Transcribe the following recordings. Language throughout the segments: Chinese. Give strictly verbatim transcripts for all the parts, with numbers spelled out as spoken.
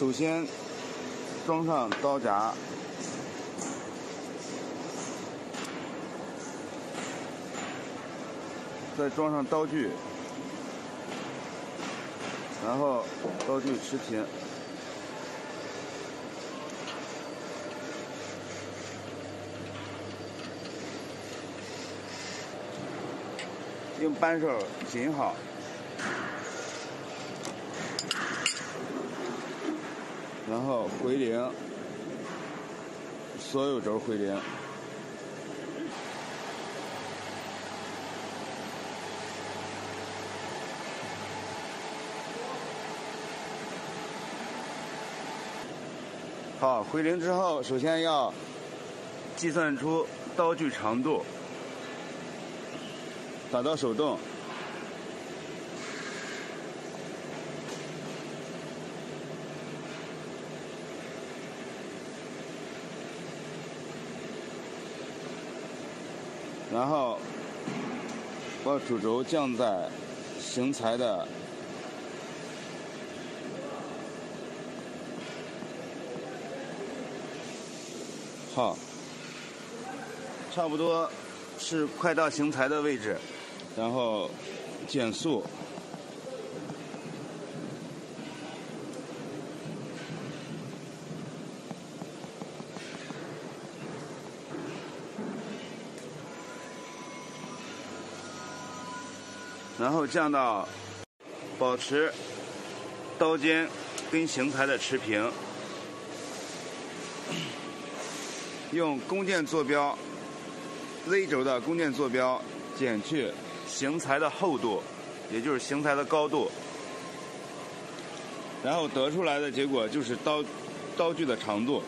首先装上刀夹，再装上刀具，然后刀具持平。用扳手紧好，然后回零，所有轴回零。好，回零之后，首先要计算出刀具长度。打到手动，然后把主轴降在型材的好，差不多是快到型材的位置。然后减速，然后降到保持刀尖跟型材的持平，用弓箭坐标 Z 轴的弓箭坐标减去型材的厚度，也就是型材的高度，然后得出来的结果就是刀刀具的长度。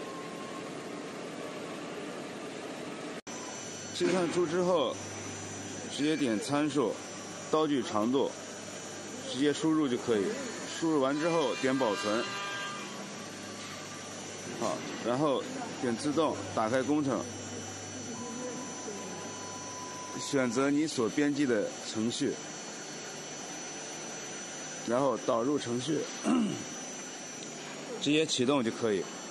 计算出之后，直接点参数，刀具长度，直接输入就可以。输入完之后点保存，好，然后点自动，打开工程。选择你所编辑的程序，然后导入程序，直接启动就可以。